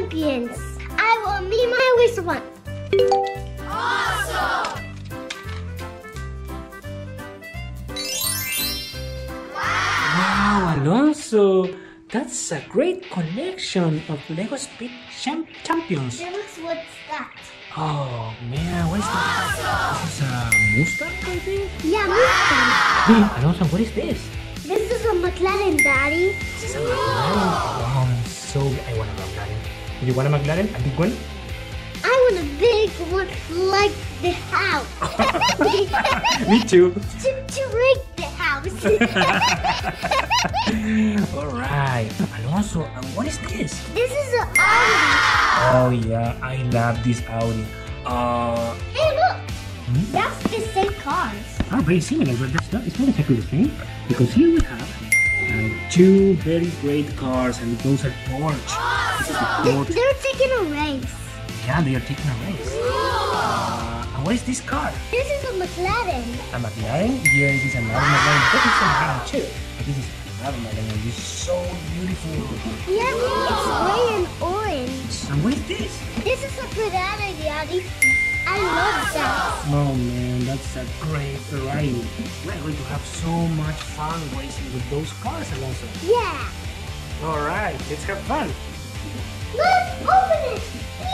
Champions. I will be my race one. Awesome! Wow, Alonso, that's a great collection of Lego Speed Champions. What's that? Oh man, what is that? This is a Mustang, I think? Yeah, Mustang. Hey, Alonso, what is this? This is a McLaren, Daddy. This is a McLaren. Wow, I want a McLaren. Do you want a McLaren? A big one? I want a big one like the house. Me too. to rig the house. Alright. Alonso, what is this? This is an Audi. Oh yeah, I love this Audi. Hey, look. That's the same cars. Oh, very similar, but it's not exactly the same. Because here we have two very great cars, and those are Porsche. This is the Porsche. They're taking a race. Yeah, they are taking a race. And what is this car? This is a McLaren. A McLaren? Yeah, this is another McLaren. That is a McLaren too. But this is another McLaren. It's so beautiful. Yeah, it's gray and orange. And what is this? This is a Ferrari, Daddy. I love that. Oh man, that's a great Ferrari. We're going to have so much fun racing with those cars, Alonso. Yeah. Alright, let's have fun. Let's open it.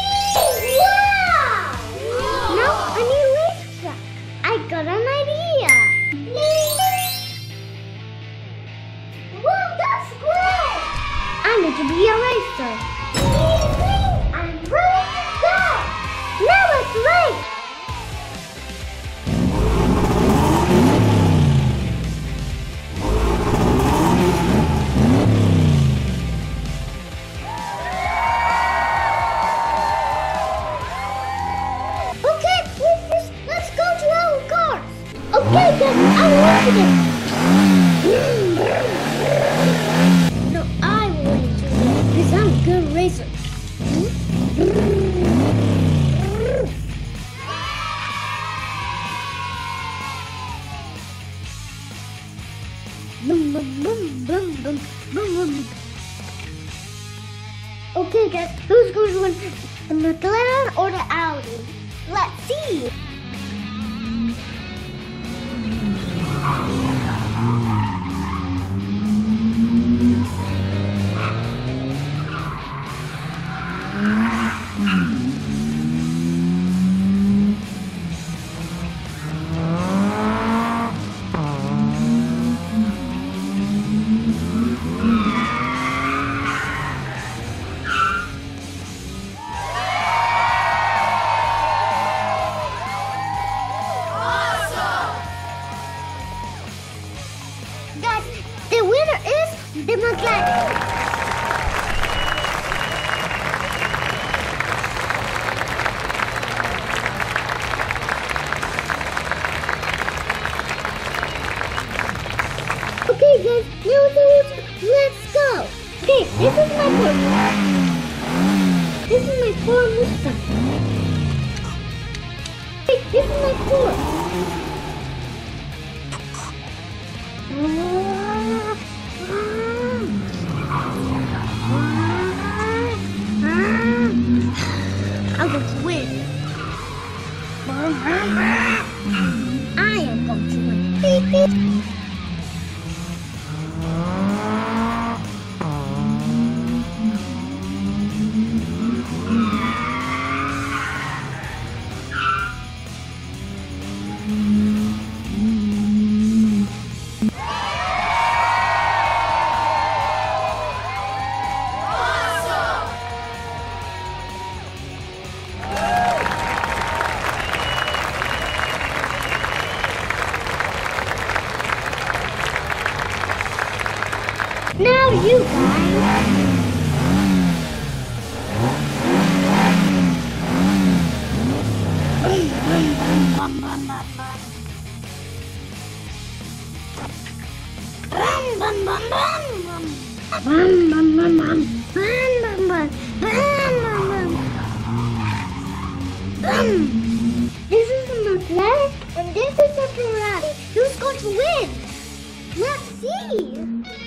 Wow! Now a new racetrack. I got an idea. Wow, that's great! I need to be a racer. I'm ready to go. Now let's race. Okay, then I'll open it. No, I will do it because I'm a good racer. Okay, guys, who's going to win, the McLaren or the Audi? Let's see. Guys, the winner is the McLaren. Okay, guys, now let's go. Okay, this is my Porsche. This is my Ford Mustang. Hey, this is my Ford. I'm going to win. I am going to win. Beep, beep. Now you guys. This is a McLaren and this is a Ferrari. Who's going to win? Let's see.